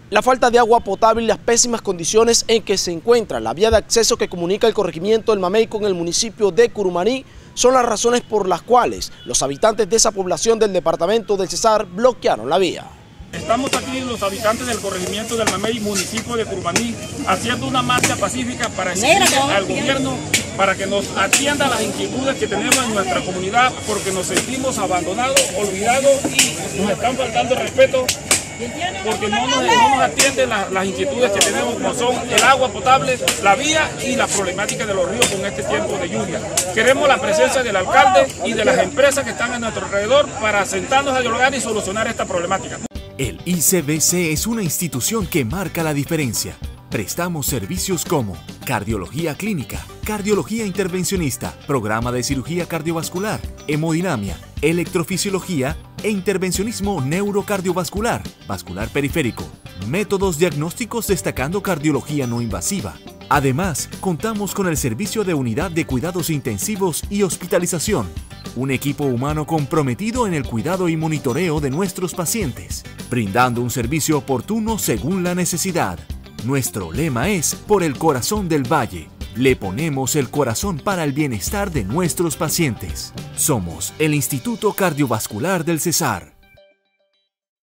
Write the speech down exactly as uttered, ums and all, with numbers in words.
La falta de agua potable y las pésimas condiciones en que se encuentra la vía de acceso que comunica el corregimiento del Mamey con el municipio de Curumaní son las razones por las cuales los habitantes de esa población del departamento del Cesar bloquearon la vía. Estamos aquí los habitantes del corregimiento del Mamey, municipio de Curumaní, haciendo una marcha pacífica para exigir al gobierno para que nos atienda las inquietudes que tenemos en nuestra comunidad, porque nos sentimos abandonados, olvidados y nos están faltando respeto porque no nos, no nos atienden las, las inquietudes que tenemos, como son el agua potable, la vía y la problemática de los ríos con este tiempo de lluvia. Queremos la presencia del alcalde y de las empresas que están a nuestro alrededor para sentarnos a dialogar y solucionar esta problemática. El I C B C es una institución que marca la diferencia. Prestamos servicios como cardiología clínica, cardiología intervencionista, programa de cirugía cardiovascular, hemodinamia, electrofisiología e intervencionismo neurocardiovascular, vascular periférico, métodos diagnósticos destacando cardiología no invasiva. Además, contamos con el servicio de unidad de cuidados intensivos y hospitalización, un equipo humano comprometido en el cuidado y monitoreo de nuestros pacientes, brindando un servicio oportuno según la necesidad. Nuestro lema es por el corazón del valle. Le ponemos el corazón para el bienestar de nuestros pacientes. Somos el Instituto Cardiovascular del Cesar.